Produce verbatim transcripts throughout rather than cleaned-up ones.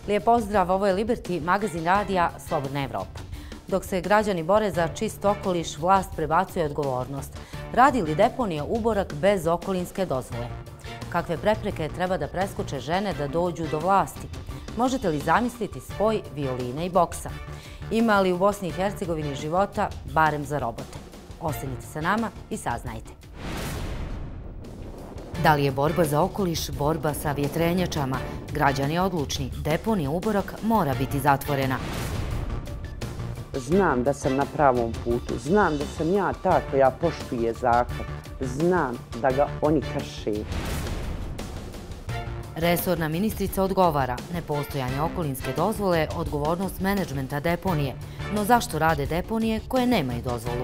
Lijep pozdrav, ovo je Liberty, magazin radija Slobodna Evropa. Dok se građani bore za čist okoliš, vlast prebacuje odgovornost. Radi li deponija Uborak bez okolinske dozvole? Kakve prepreke treba da preskoče žene da dođu do vlasti? Možete li zamisliti spoj violine i boksa? Ima li u Bosni i Hercegovini života barem za robote? Ostanite sa nama i saznajte. Da li je borba za okoliš borba sa vjetrenjačama? Građani je odlučni. Deponija Uborak mora biti zatvorena. Znam da sam na pravom putu. Znam da sam ja ta koja poštuje zakon. Znam da ga oni krše. Resorna ministrica odgovara, nepostojanje okolinske dozvole je odgovornost menadžmenta deponije. No zašto rade deponije koje nemaju dozvolu?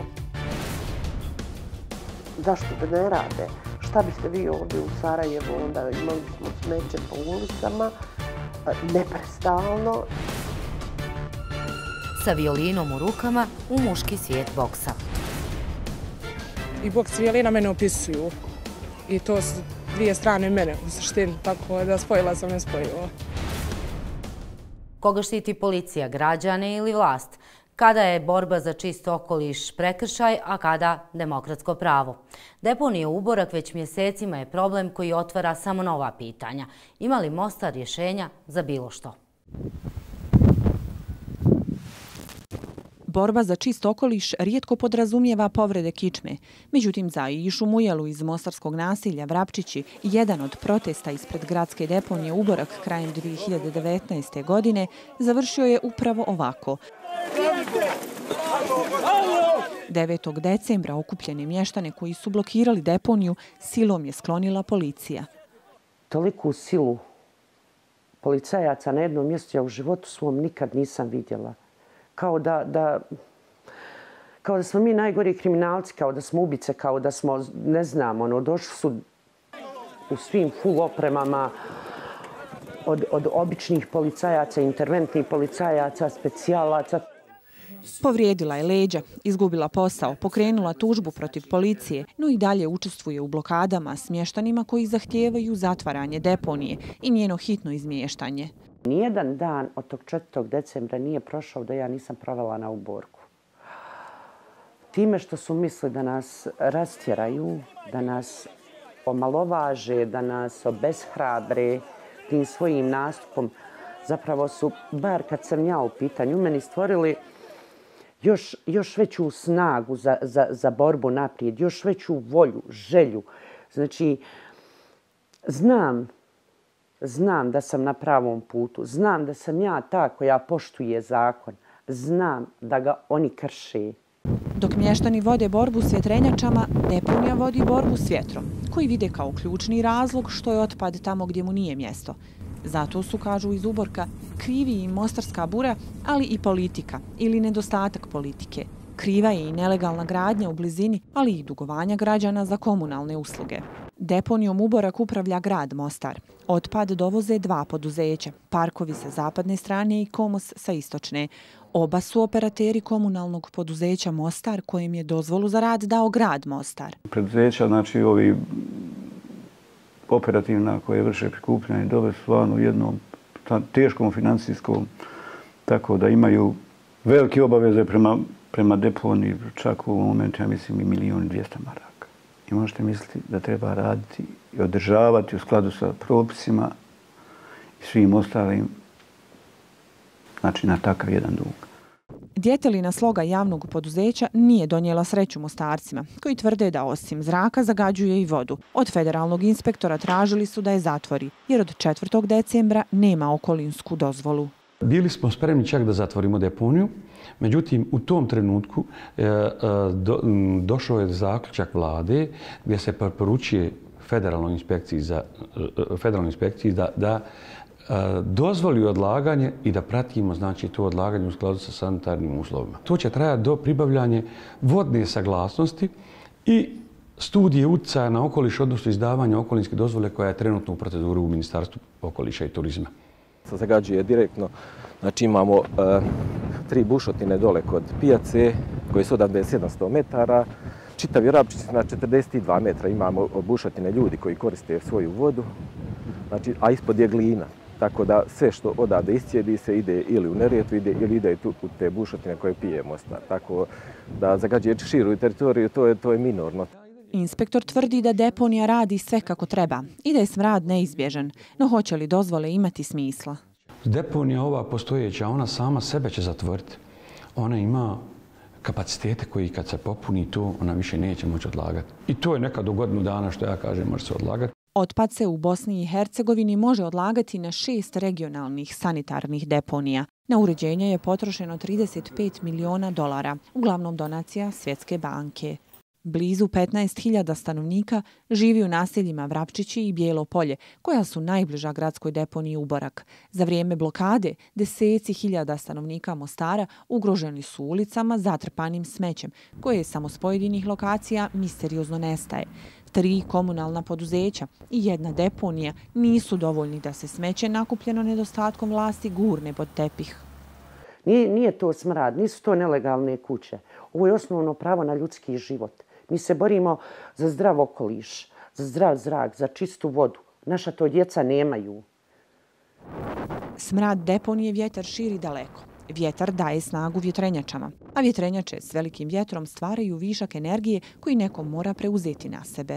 Zašto da ne rade? Šta biste vi ovdje u Sarajevu, onda imali smo smeće po ulicama, neprestalno. Sa violinom u rukama u muški svijet boksa. I boks i violina mene opisuju. I to su dvije strane mene u suštini, tako da spojila sam nespojivo. Koga štiti policija, građane ili vlast? Kada je borba za čist okoliš prekršaj, a kada demokratsko pravo? Deponija Uborak već mjesecima je problem koji otvara samo nova pitanja. Ima li Mostar rješenja za bilo što? Borba za čist okoliš rijetko podrazumijeva povrede kičme. Međutim, za Išu Mujelu iz mostarskog nasilja Vrapčići, jedan od protesta ispred gradske deponije Uborak krajem dvije hiljade devetnaeste. godine završio je upravo ovako. devetog decembra okupljene mještane koji su blokirali deponiju silom je sklonila policija. Toliku silu policajaca na jednom mjestu ja u životu svom nikad nisam vidjela. Kao da, da, kao da smo mi najgori kriminalci, kao da smo ubice, kao da smo, ne znam, ono, došli su u svim full opremama od, od običnih policajaca, interventnih policajaca, specijalaca. Povrijedila je leđa, izgubila posao, pokrenula tužbu protiv policije, no i dalje učestvuje u blokadama s mještanima koji zahtijevaju zatvaranje deponije i njeno hitno izmještanje. Nijedan dan od tog četvrtog decembra nije prošao da ja nisam provela na Uborku. Time što su mislili da nas rastjeraju, da nas omalovaže, da nas obeshrabre tim svojim nastupom, zapravo su, bar kad sam ja u pitanju, meni stvorili još, još veću snagu za, za, za borbu naprijed, još veću volju, želju. Znači, znam Znam da sam na pravom putu. Znam da sam ja ta koja poštuje zakon. Znam da ga oni krše. Dok mještani vode borbu s vjetrenjačama, deponija vodi borbu s vjetrom, koji vide kao ključni razlog što je otpad tamo gdje mu nije mjesto. Zato su, kažu iz Uborka, krivi i mostarska bura, ali i politika ili nedostatak politike. Kriva je i nelegalna gradnja u blizini, ali i dugovanja građana za komunalne usluge. Deponijom Uborak upravlja grad Mostar. Otpad dovoze dva poduzeća, Parkovi sa zapadne strane i Komos sa istočne. Oba su operateri komunalnog poduzeća Mostar, kojem je dozvolu za rad dao grad Mostar. Preduzeća, znači ovi operativna koje vrše prikupljanje dove su stvarno u jednom teškom financijskom, tako da imaju velike obaveze prema, prema deponiji, čak u ovom momentu, ja mislim, i milijon i dvijesta maraka. I možete misliti da treba raditi i održavati u skladu sa propisima i svim ostalim, znači na takav jedan dug. Djetelina sloga javnog poduzeća nije donijela sreću Mostarcima, koji tvrde da osim zraka zagađuje i vodu. Od federalnog inspektora tražili su da je zatvori, jer od četvrtog decembra nema okolinsku dozvolu. Bili smo spremni čak da zatvorimo deponiju, međutim u tom trenutku do, došao je zaključak vlade gdje se preporučuje federalnoj inspekciji, za, federalnoj inspekciji da, da dozvoli odlaganje i da pratimo, znači, to odlaganje u skladu sa sanitarnim uslovima. To će trajati do pribavljanja vodne saglasnosti i studije utjecaja na okoliš, odnosno izdavanja okolinske dozvole koja je trenutno u proceduri u Ministarstvu okoliša i turizma. Zagađuje direktno, znači imamo uh, tri bušotine dole kod pijace koje su odavde sedamsto metara. Čitavi Vrapčići na četrdeset dva metra imamo bušotine ljudi koji koriste svoju vodu, znači, a ispod je glina. Tako da sve što odavde iscijedi se ide ili u Neretvu ide, ili ide tu u te bušotine koje pije Mostar. Tako da zagađuje širu teritoriju, to je, to je minorno. Inspektor tvrdi da deponija radi sve kako treba i da je smrad neizbježan, no hoće li dozvole imati smisla? Deponija ova postojeća, ona sama sebe će zatvoriti. Ona ima kapacitete koji kad se popuni to, ona više neće moći odlagati. I to je nekad u godinu dana što ja kažem može se odlagati. Otpad se u Bosni i Hercegovini može odlagati na šest regionalnih sanitarnih deponija. Na uređenje je potrošeno trideset pet miliona dolara, uglavnom donacija Svjetske banke. Blizu petnaest hiljada stanovnika živi u naseljima Vrapčići i Bijelo polje, koja su najbliža gradskoj deponiji Uborak. Za vrijeme blokade deseci hiljada stanovnika Mostara ugroženi su ulicama zatrpanim smećem, koje samo s pojedinih lokacija misteriozno nestaje. Tri komunalna poduzeća i jedna deponija nisu dovoljni da se smeće nakupljeno nedostatkom vlasti gurne pod tepih. Nije, nije to smrad, nisu to nelegalne kuće. Ovo je osnovno pravo na ljudski život. Mi se borimo za zdrav okoliš, za zdrav zrak, za čistu vodu. Naša to djeca nemaju. Smrad deponije vjetar širi daleko. Vjetar daje snagu vjetrenjačama, a vjetrenjače s velikim vjetrom stvaraju višak energije koji neko mora preuzeti na sebe.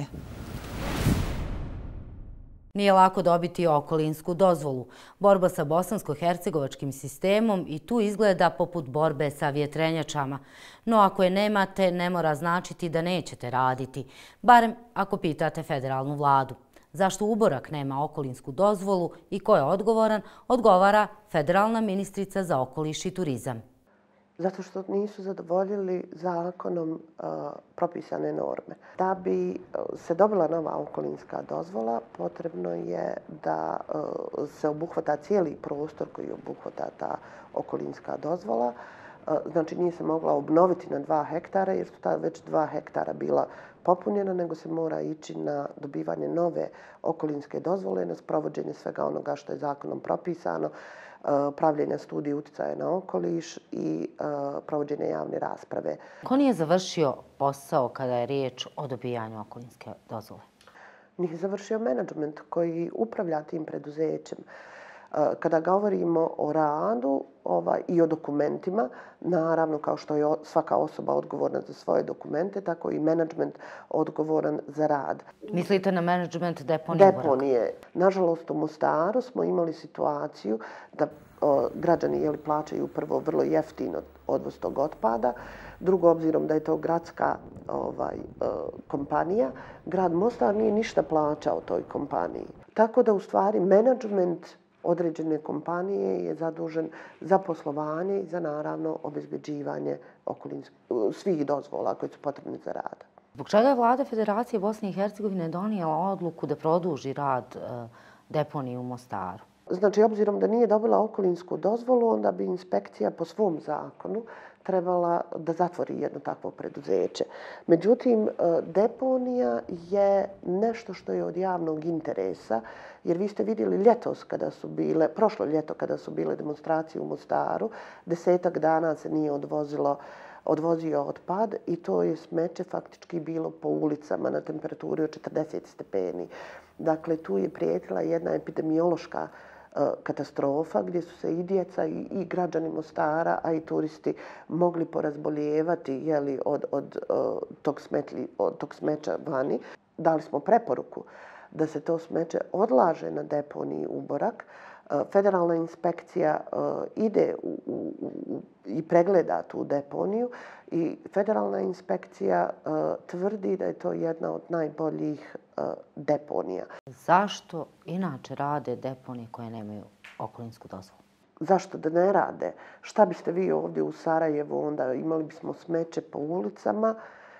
Nije lako dobiti okolinsku dozvolu. Borba sa bosansko-hercegovačkim sistemom i tu izgleda poput borbe sa vjetrenjačama. No ako je nemate, ne mora značiti da nećete raditi. Barem ako pitate federalnu vladu. Zašto Uborak nema okolinsku dozvolu i ko je odgovoran, odgovara federalna ministrica za okoliš i turizam. Zato što nisu zadovoljili zakonom uh, propisane norme. Da bi se dobila nova okolinska dozvola, potrebno je da uh, se obuhvata cijeli prostor koji obuhvata ta okolinska dozvola. Uh, znači nije se mogla obnoviti na dva hektara jer su tada već dva hektara bila popunjena, nego se mora ići na dobivanje nove okolinske dozvole, na sprovođenje svega onoga što je zakonom propisano, pravljenja studije utjecaja na okoliš i uh, provođenja javne rasprave. Ko nije završio posao kada je riječ o dobijanju okolinske dozvole? Nije završio menadžment koji upravlja tim preduzećem. Uh, kada govorimo o radu ovaj, i o dokumentima, naravno kao što je svaka osoba odgovorna za svoje dokumente, tako i menadžment odgovoran za rad. Mislite na menadžment deponije? Deponije. Nažalost, u Mostaru smo imali situaciju da o, građani jeli, plaćaju prvo vrlo jeftino odvoz tog otpada, drugo, obzirom da je to gradska ovaj, o, kompanija, grad Mostar nije ništa plaćao toj kompaniji. Tako da, u stvari, menadžment određene kompanije je zadužen za poslovanje i za, naravno, obezbeđivanje svih dozvola koje su potrebne za rad. Zbog čega je vlada Federacije Bosne i Hercegovine donijela odluku da produži rad e, deponije u Mostaru? Znači, obzirom da nije dobila okolinsku dozvolu, onda bi inspekcija po svom zakonu trebala da zatvori jedno takvo preduzeće. Međutim, deponija je nešto što je od javnog interesa, jer vi ste vidjeli ljetos kada su bile, prošlo ljeto kada su bile demonstracije u Mostaru, desetak dana se nije odvozilo odvozio otpad i to je smeće faktički bilo po ulicama na temperaturi od četrdeset stepeni. Dakle, tu je prijetila jedna epidemiološka katastrofa gdje su se i djeca i, i građani Mostara, a i turisti mogli porazboljevati jeli, od, od, od, tog smetli, od tog smeća vani. Dali smo preporuku da se to smeće odlaže na deponiji Uborak. Federalna inspekcija ide u, u, u, i pregleda tu deponiju i federalna inspekcija tvrdi da je to jedna od najboljih deponija. Zašto inače rade deponije koje nemaju okolinsku dozvolu? Zašto da ne rade? Šta biste vi ovdje u Sarajevu onda imali bismo smeće po ulicama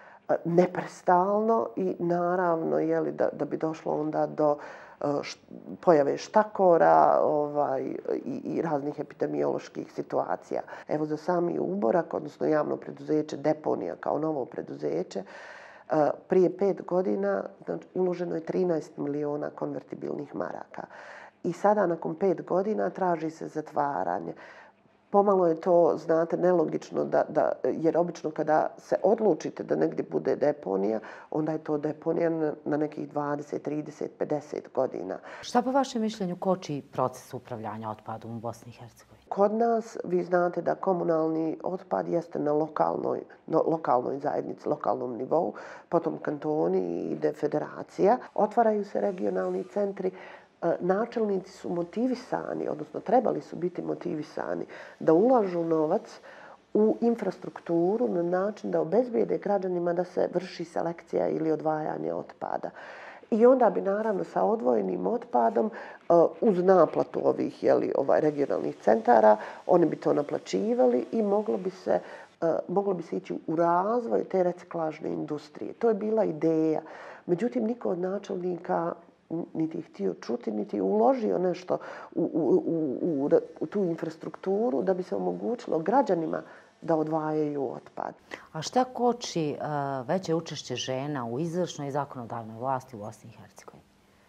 neprestalno i naravno jeli, da, da bi došlo onda do pojave štakora ovaj, i, i raznih epidemioloških situacija. Evo za sami Uborak, odnosno javno preduzeće deponija kao novo preduzeće, prije pet godina znači, uloženo je trinaest miliona konvertibilnih maraka. I sada, nakon pet godina, traži se zatvaranje. Pomalo je to, znate, nelogično, da, da, jer obično kada se odlučite da negdje bude deponija, onda je to deponija na, na nekih dvadeset, trideset, pedeset godina. Šta po vašem mišljenju koči proces upravljanja otpadom u Bosni i Hercegovini? Kod nas vi znate da komunalni otpad jeste na lokalnoj, no, lokalnoj zajednici, lokalnom nivou, potom kantoni i ide federacija. Otvaraju se regionalni centri. Načelnici su motivisani, odnosno trebali su biti motivisani da ulažu novac u infrastrukturu na način da obezbijede građanima da se vrši selekcija ili odvajanje otpada. I onda bi naravno sa odvojenim otpadom uz naplatu ovih jeli, ovaj, regionalnih centara oni bi to naplaćivali i moglo bi se moglo bi se ići u razvoj te reciklažne industrije. To je bila ideja. Međutim, niko od načelnika niti htio čuti, niti uložio nešto u, u, u, u tu infrastrukturu da bi se omogućilo građanima da odvajaju otpad. A šta koči uh, veće učešće žena u izvršnoj i zakonodavnoj vlasti u Bosni i Hercegovini?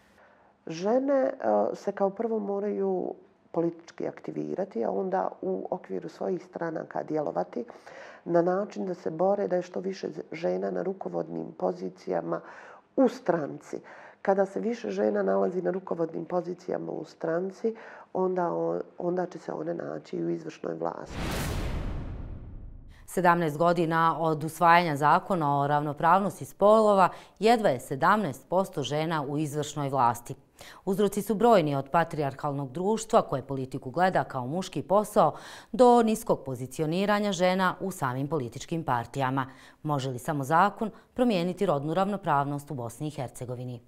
Žene uh, se kao prvo moraju politički aktivirati, a onda u okviru svojih stranaka djelovati na način da se bore da je što više žena na rukovodnim pozicijama u stranci. Kada se više žena nalazi na rukovodnim pozicijama u stranci, onda, onda će se one naći i u izvršnoj vlasti. sedamnaest godina od usvajanja zakona o ravnopravnosti spolova, jedva je sedamnaest posto žena u izvršnoj vlasti. Uzroci su brojni, od patrijarhalnog društva koje politiku gleda kao muški posao do niskog pozicioniranja žena u samim političkim partijama. Može li samo zakon promijeniti rodnu ravnopravnost u Bosni i Hercegovini?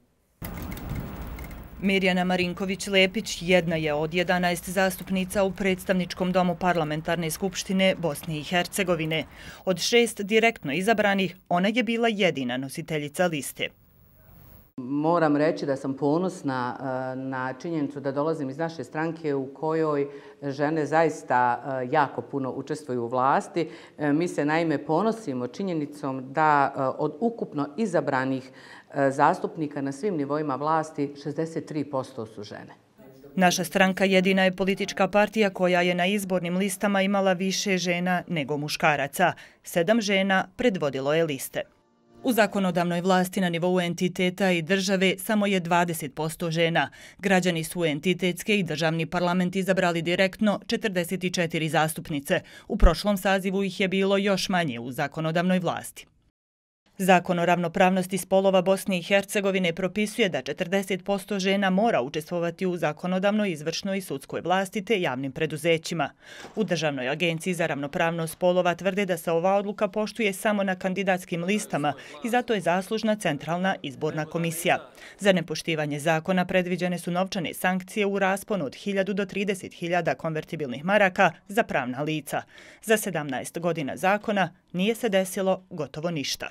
Mirjana Marinković-Lepić jedna je od jedanaest zastupnica u predstavničkom domu Parlamentarne skupštine Bosne i Hercegovine. Od šest direktno izabranih, ona je bila jedina nositeljica liste. Moram reći da sam ponosna na činjenicu da dolazim iz naše stranke u kojoj žene zaista jako puno učestvuju u vlasti. Mi se naime ponosimo činjenicom da od ukupno izabranih zastupnika na svim nivoima vlasti šezdeset tri posto su žene. Naša stranka jedina je politička partija koja je na izbornim listama imala više žena nego muškaraca. Sedam žena predvodilo je liste. U zakonodavnoj vlasti na nivou entiteta i države samo je dvadeset posto žena. Građani su entitetske i državni parlament izabrali direktno četrdeset četiri zastupnice. U prošlom sazivu ih je bilo još manje u zakonodavnoj vlasti. Zakon o ravnopravnosti spolova Bosne i Hercegovine propisuje da četrdeset posto žena mora učestvovati u zakonodavnoj, izvršnoj i sudskoj vlasti te javnim preduzećima. U Državnoj agenciji za ravnopravnost spolova tvrde da se ova odluka poštuje samo na kandidatskim listama i zato je zaslužna Centralna izborna komisija. Za nepoštivanje zakona predviđene su novčane sankcije u rasponu od hiljadu do trideset hiljada konvertibilnih maraka za pravna lica. Za sedamnaest godina zakona nije se desilo gotovo ništa.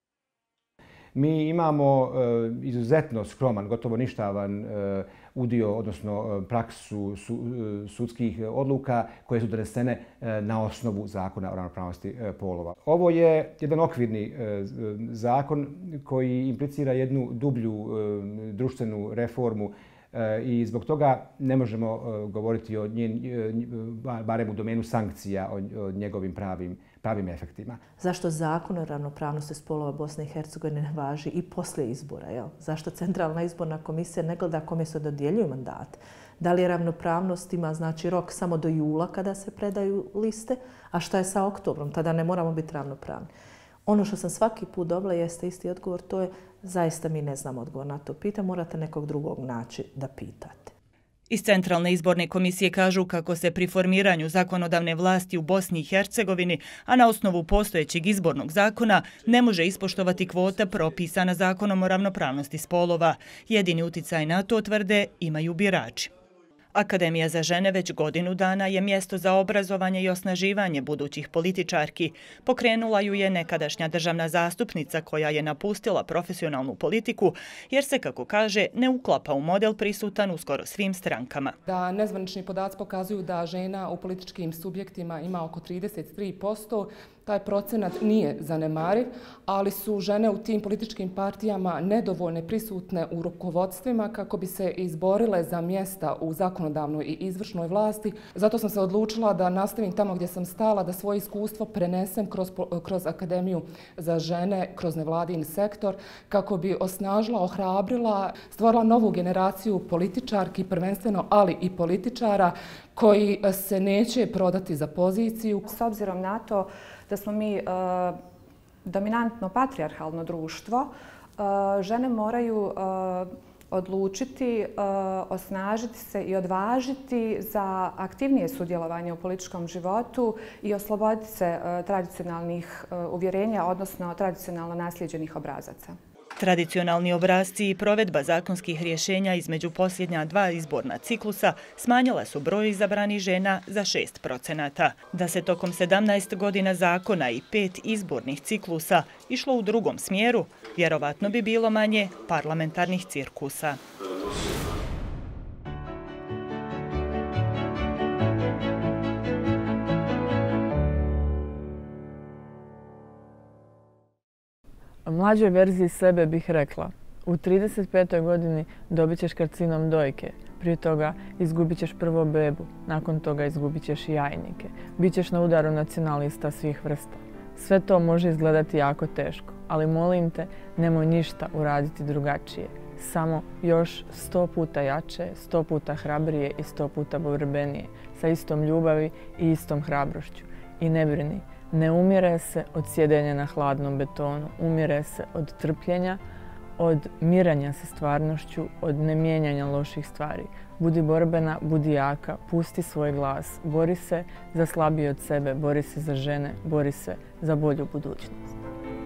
Mi imamo izuzetno skroman, gotovo ništavan udio, odnosno praksu sudskih odluka koje su donesene na osnovu zakona o ravnopravnosti polova. Ovo je jedan okvirni zakon koji implicira jednu dublju društvenu reformu i zbog toga ne možemo govoriti o njen, barem u domenu sankcija, o njegovim pravim pravim efektima. Zašto zakon o ravnopravnosti spolova Bosne i Hercegovine ne važi i poslije izbora? Jel? Zašto Centralna izborna komisija ne gleda kome se dodjeljuju mandate? Da li ravnopravnost ima znači rok samo do jula kada se predaju liste, a šta je sa oktobrom? Tada ne moramo biti ravnopravni. Ono što sam svaki put dobila jeste isti odgovor, to je zaista mi ne znamo odgovor na to pitanje, morate nekog drugog naći da pitate. Iz Centralne izborne komisije kažu kako se pri formiranju zakonodavne vlasti u Bosni i Hercegovini, a na osnovu postojećeg izbornog zakona, ne može ispoštovati kvota propisana zakonom o ravnopravnosti spolova. Jedini uticaj na to, tvrde, imaju birači. Akademija za žene već godinu dana je mjesto za obrazovanje i osnaživanje budućih političarki. Pokrenula ju je nekadašnja državna zastupnica koja je napustila profesionalnu politiku jer se, kako kaže, ne uklapa u model prisutan u skoro svim strankama. Da nezvanični podaci pokazuju da žena u političkim subjektima ima oko trideset tri posto taj procenat nije zanemariv, ali su žene u tim političkim partijama nedovoljne prisutne u rukovodstvima kako bi se izborile za mjesta u zakonodavnoj i izvršnoj vlasti. Zato sam se odlučila da nastavim tamo gdje sam stala, da svoje iskustvo prenesem kroz, kroz Akademiju za žene, kroz nevladin sektor, kako bi osnažila, ohrabrila, stvorila novu generaciju političarki, prvenstveno, ali i političara koji se neće prodati za poziciju. S obzirom na to da smo mi e, dominantno patrijarhalno društvo, e, žene moraju e, odlučiti, e, osnažiti se i odvažiti za aktivnije sudjelovanje u političkom životu i osloboditi se e, tradicionalnih e, uvjerenja, odnosno tradicionalno nasljeđenih obrazaca. Tradicionalni obrasci i provedba zakonskih rješenja između posljednja dva izborna ciklusa smanjila su broj izabranih žena za šest procenata. Da se tokom sedamnaest godina zakona i pet izbornih ciklusa išlo u drugom smjeru, vjerovatno bi bilo manje parlamentarnih cirkusa. Mlađoj verziji sebe bih rekla, u trideset petoj godini dobit ćeš karcinom dojke, prije toga izgubit ćeš prvo bebu, nakon toga izgubit ćeš i jajnike, bit ćeš na udaru nacionalista svih vrsta. Sve to može izgledati jako teško, ali molim te, nemoj ništa uraditi drugačije. Samo još sto puta jače, sto puta hrabrije i sto puta borbenije, sa istom ljubavi i istom hrabrošću. I ne brini, ne umire se od sjedenja na hladnom betonu, umire se od trpljenja, od miranja sa stvarnošću, od nemijenjanja loših stvari. Budi borbena, budi jaka, pusti svoj glas, bori se za slabije od sebe, bori se za žene, bori se za bolju budućnost.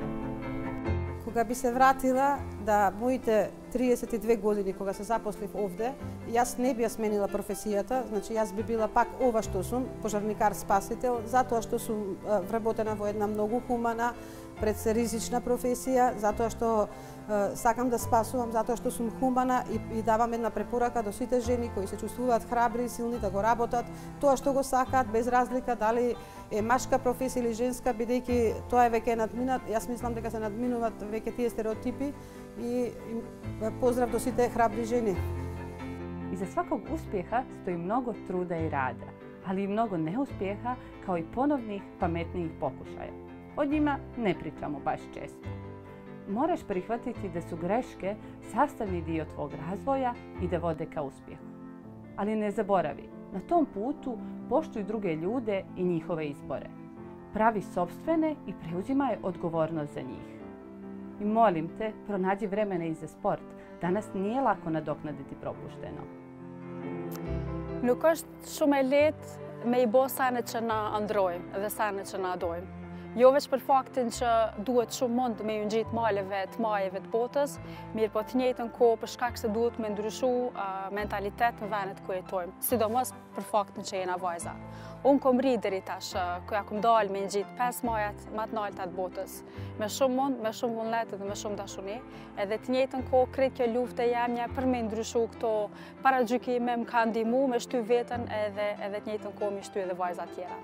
Кога би се вратила да моите триесет и две години кога се запослив овде, јас не би ја сменила професијата, значи јас би била пак ова што сум, пожарникар спасител, затоа што сум вработена во една многу хумана, пред се ризична професија, затоа што сакам да спасувам, затоа што сум хумана и, и давам една препорака до сите жени кои се чувствуваат храбри и силни да го работат, тоа што го сакаат без разлика дали е машка професија или женска, бидејќи тоа е веќе надминат. Јас мислам дека се надминуваат веќе тие стереотипи и, и поздрав до сите храбри жени. Iza svakog uspjeha stoji mnogo truda i rada, ali i mnogo neuspjeha kao i ponovnih pametnijih pokušaja. O njima ne pričamo baš često. Moraš prihvatiti da su greške sastavni dio tvog razvoja i da vode ka uspjehu. Ali ne zaboravi, na tom putu poštuj druge ljude i njihove izbore. Pravi sopstvene i preuzimaj odgovornost za njih. I molim te, pronađi vremena i za sport. Danas nije lako nadoknaditi propušteno. Nuk është shumë e lehtë me I bë senet që na ndrojmë dhe senet që na dojmë. Jo veç për faktin që duhet shumë mund me ju ngjit maleve të majeve të botës, mirë po të njëjtën kohë për shkak se duhet me ndryshu uh, mentalitet në vendet ku jetojmë, sidomos për faktin që jena vajza. Unë kom ri deri tash, kuja kom dalë me ngjit pesë majat më të nalta të botës, me shumë mund, me shumë vullnet dhe me shumë dashuni, edhe të njëjtën kohë krejt kjo luftë e jemja për me ndryshu këto paragjykime më ka ndihmu me shty veten edhe, edhe të njëjtën kohë me shty edhe vajza tjera.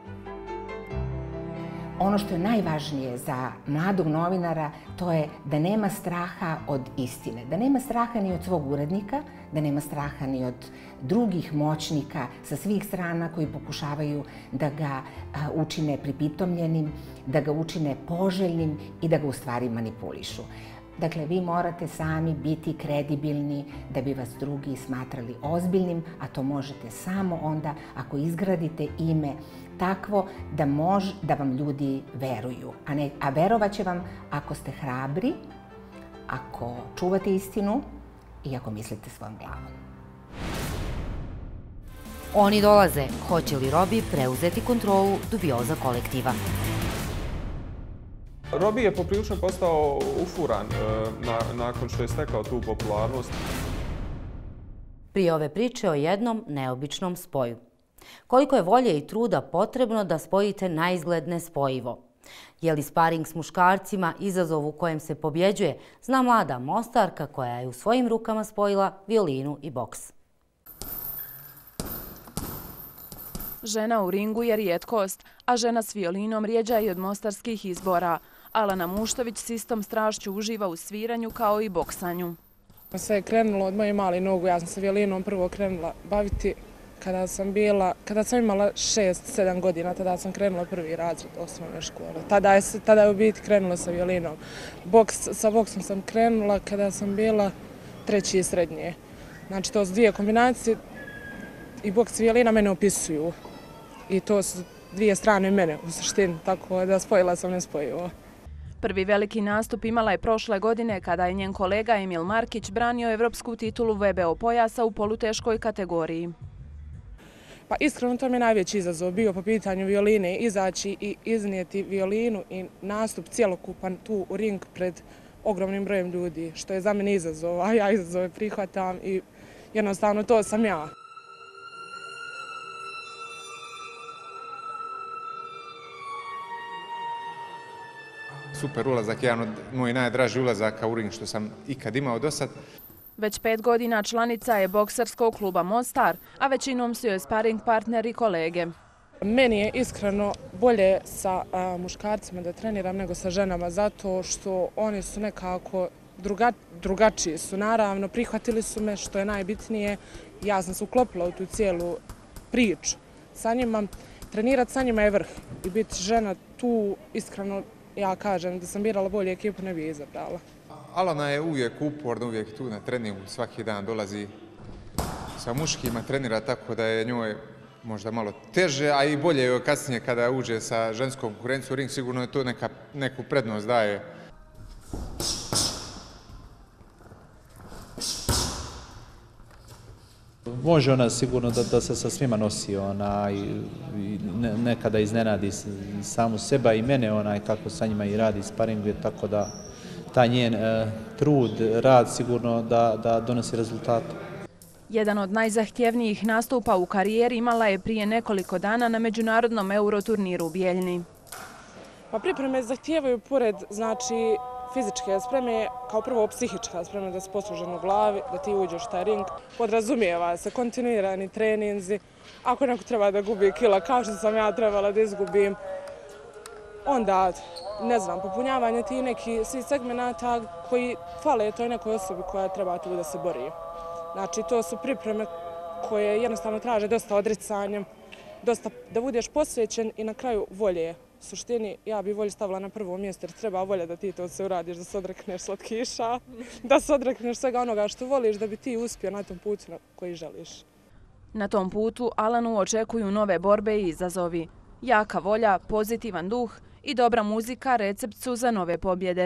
Ono što je najvažnije za mladog novinara, to je da nema straha od istine, da nema straha ni od svog urednika, da nema straha ni od drugih moćnika sa svih strana koji pokušavaju da ga učine pripitomljenim, da ga učine poželjnim i da ga u stvari manipulišu. Dakle, vi morate sami biti kredibilni da bi vas drugi smatrali ozbiljnim, a to možete samo onda ako izgradite ime takvo da, mož, da vam ljudi veruju. A, ne, a verovat će vam ako ste hrabri, ako čuvate istinu i ako mislite svojom glavom. Oni dolaze. Hoće li Robi preuzeti kontrolu dubioza kolektiva? Robi je poprilično postao ufuran na, nakon što je stekao tu popularnost. Prije ove priče o jednom neobičnom spoju. Koliko je volje i truda potrebno da spojite naizgled nespojivo? Je li sparing s muškarcima izazov u kojem se pobjeđuje, zna mlada Mostarka koja je u svojim rukama spojila violinu i boks. Žena u ringu je rijetkost, a žena s violinom rijeđa i od mostarskih izbora. Alana Muštović s istom strašću uživa u sviranju kao i boksanju. Sve je krenulo od moje male nogu. Ja sam se violinom prvo krenula baviti kada sam bila, kada sam imala šest sedam godina, tada sam krenula prvi razred osnovne škole. Tada je, tada je u biti krenulo sa violinom. Boks, sa boksom sam krenula kada sam bila treći i srednje. Znači to su dvije kombinacije i boks i violina mene opisuju. I to su dvije strane mene u suštini, tako da spojila sam nespojivo. Prvi veliki nastup imala je prošle godine kada je njen kolega Emil Markić branio evropsku titulu V B O pojasa u poluteškoj kategoriji. Pa iskreno to mi je najveći izazov bio po pitanju violine, izaći i iznijeti violinu i nastup cjelokupan tu u ring pred ogromnim brojem ljudi, što je za mene izazov, a ja izazove prihvatam i jednostavno to sam ja. Super ulazak, jedan od mojih najdražih ulazaka u ring što sam ikad imao do sad. Već pet godina članica je bokserskog kluba Mostar, a većinom su joj sparing partneri i kolege. Meni je iskreno bolje sa a, muškarcima da treniram nego sa ženama, zato što oni su nekako druga, drugačiji su. Naravno, prihvatili su me, što je najbitnije. Ja sam se uklopila u tu cijelu priču sa njima. Trenirati sa njima je vrh i biti žena tu, iskreno, ja kažem da sam birala bolju ekipu, ne bi izabrala. Alana je uvijek uporna, uvijek tu na treningu, svaki dan dolazi sa muškima, trenira tako da je njoj možda malo teže, a i bolje je kasnije kada uđe sa ženskom konkurencijom u ring, sigurno je to neka, neku prednost daje. Može ona sigurno da, da se sa svima nosi, ona i, i ne, nekada iznenadi samu seba i mene, onaj kako sa njima i radi sparinguje, tako da taj njen e, trud, rad sigurno da, da donosi rezultate. Jedan od najzahtjevnijih nastupa u karijeri imala je prije nekoliko dana na međunarodnom euroturniru u Bijeljni. Pa pripreme zahtijevaju pored, znači, fizičke spreme, kao prvo psihička sprema, da se poslužen u glavi, da ti uđeš u taj ring. Podrazumijeva se kontinuirani treninzi. Ako neko treba da gubi kila, kao što sam ja trebala da izgubim, onda, ne znam, popunjavanje ti neki svi segmenata koji fale toj nekoj osobi koja treba tu da se bori. Znači, to su pripreme koje jednostavno traže dosta odricanjem, dosta da budeš posvećen i na kraju volje. U suštini, ja bih volju stavila na prvo mjesto jer treba volja da ti to se uradiš, da se odrekneš slatkiša, da se odrekneš svega onoga što voliš, da bi ti uspio na tom putu na koji želiš. Na tom putu Alanu očekuju nove borbe i izazovi. Jaka volja, pozitivan duh i dobra muzika recept su za nove pobjede.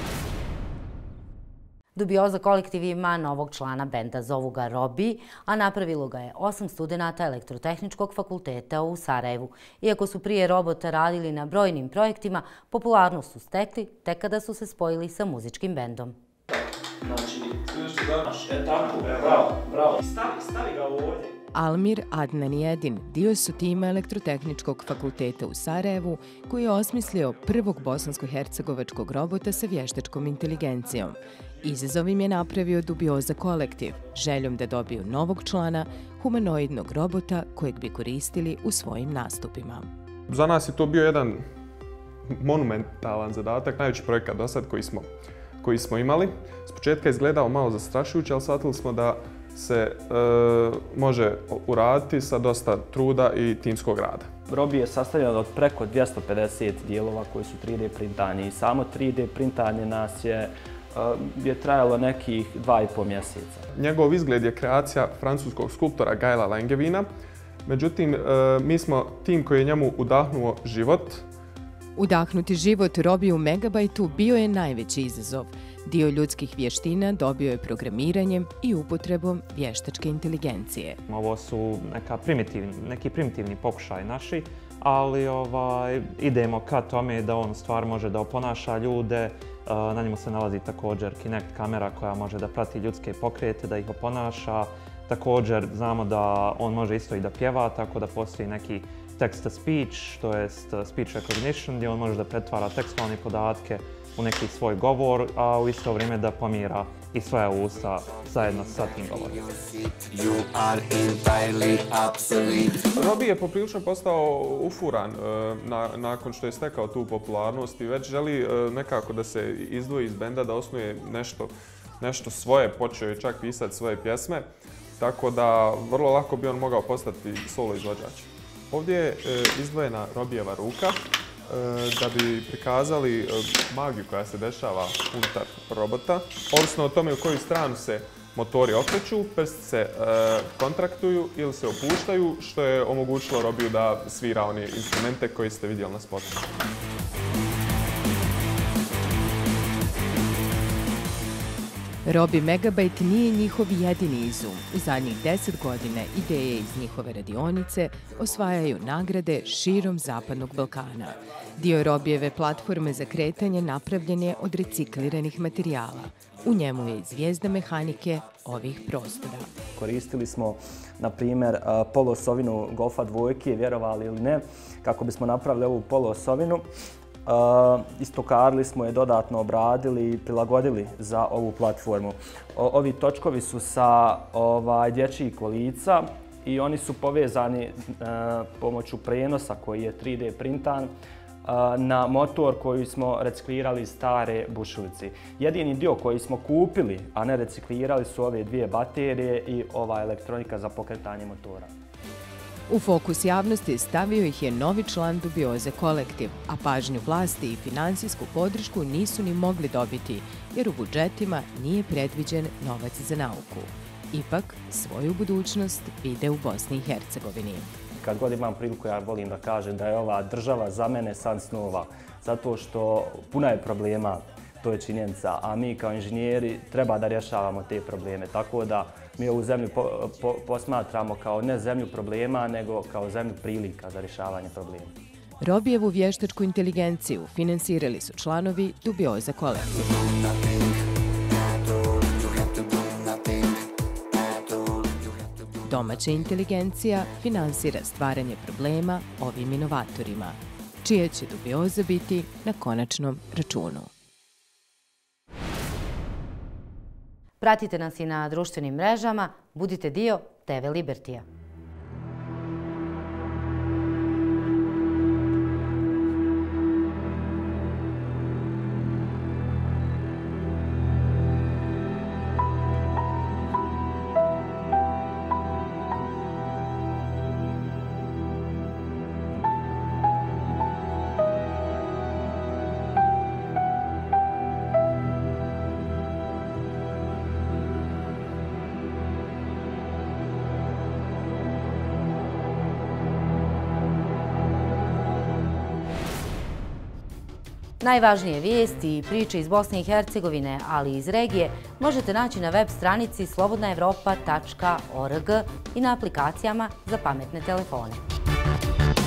Dubioza kolektiv ima novog člana benda, zovu ga Robi, a napravilo ga je osam studenata Elektrotehničkog fakulteta u Sarajevu. Iako su prije Robota radili na brojnim projektima, popularnost su stekli tek kada su se spojili sa muzičkim bendom. Znači, e tako, bravo, bravo. Stavi, stavi ga ovdje. Almir Adnan Jedin dio su tima Elektrotehničkog fakulteta u Sarajevu koji je osmislio prvog bosansko-hercegovačkog robota sa vještačkom inteligencijom. Izazov im je napravio Dubioza kolektiv, željom da dobiju novog člana, humanoidnog robota kojeg bi koristili u svojim nastupima. Za nas je to bio jedan monumentalan zadatak, najveći projekat do sad koji smo, koji smo imali. S početka je izgledao malo zastrašujuće, ali shvatili smo da se e, može uraditi sa dosta truda i timskog rada. Robi je sastavljen od preko dvjesto pedeset dijelova koji su tri D printani i samo tri D printanje nas je, je trajalo nekih dva i pol mjeseca. Njegov izgled je kreacija francuskog skulptora Gaila Langevina, međutim mi smo tim koji je njemu udahnuo život. Udahnuti život Robi u Megabajtu bio je najveći izazov. Dio ljudskih vještina dobio je programiranjem i upotrebom vještačke inteligencije. Ovo su neka primitivni, neki primitivni pokušaj naši, ali ovaj, idemo ka tome da on stvar može da oponaša ljude. Na njemu se nalazi također Kinect kamera koja može da prati ljudske pokrete, da ih oponaša. Također znamo da on može isto i da pjeva, tako da postoji neki text-to-speech, to jest speech recognition, gdje on može da pretvara tekstualne podatke u neki svoj govor, a u isto vrijeme da pomira i svoja usta zajedno sa tim govorom. Robbie je poprilično postao ufuran na, nakon što je stekao tu popularnost i već želi nekako da se izdvoji iz benda, da osnuje nešto, nešto svoje, počeo je čak pisati svoje pjesme, tako da vrlo lako bi on mogao postati solo izvođač. Ovdje je izdvojena Robbieva ruka da bi prikazali magiju koja se dešava unutar robota. Ovisno o tome u koju stranu se motori okreću, prsti se kontraktuju ili se opuštaju, što je omogućilo Robbiju da svira one instrumente koje ste vidjeli na spotu. Robbie Megabyte nije njihov jedini izum. U zadnjih deset godine ideje iz njihove radionice osvajaju nagrade širom Zapadnog Balkana. Dio Robbieve platforme za kretanje napravljen je od recikliranih materijala. U njemu je i zvijezda mehanike ovih prostora. Koristili smo, na primjer, poluosovinu Golfa dvojke, vjerovali ili ne, kako bismo napravili ovu poluosovinu. Uh, istokarili smo je, dodatno obradili i prilagodili za ovu platformu. O, ovi točkovi su sa ovaj, dječjih kolica i oni su povezani uh, pomoću prenosa koji je tri D printan uh, na motor koji smo reciklirali iz stare bušilice. Jedini dio koji smo kupili, a ne reciklirali, su ove dvije baterije i ova elektronika za pokretanje motora. U fokus javnosti stavio ih je novi član Dubioze kolektiv, a pažnju vlasti i finansijsku podršku nisu ni mogli dobiti, jer u budžetima nije predviđen novac za nauku. Ipak, svoju budućnost vide u Bosni i Hercegovini. Kad god imam priliku, ja volim da kažem da je ova država za mene san snova, zato što puna je problema, to je činjenica, a mi kao inženjeri treba da rješavamo te probleme, tako da mi ovu zemlju po, po, posmatramo kao ne zemlju problema, nego kao zemlju prilika za rješavanje problema. Robbijevu vještačku inteligenciju finansirali su članovi Dubioze kolektiv. Domaća inteligencija finansira stvaranje problema ovim inovatorima, čije će Dubioza biti na konačnom računu. Pratite nas i na društvenim mrežama, budite dio te ve Libertija. Najvažnije vijesti i priče iz Bosne i Hercegovine, ali i iz regije, možete naći na web stranici slobodna evropa tačka org i na aplikacijama za pametne telefone.